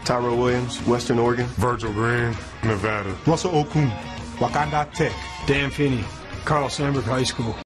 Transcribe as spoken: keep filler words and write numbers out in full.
Tyrell Williams, Western Oregon. Virgil Green, Nevada. Russell Okung, Wakanda Tech. Dan Finney, Carl Sandburg High School.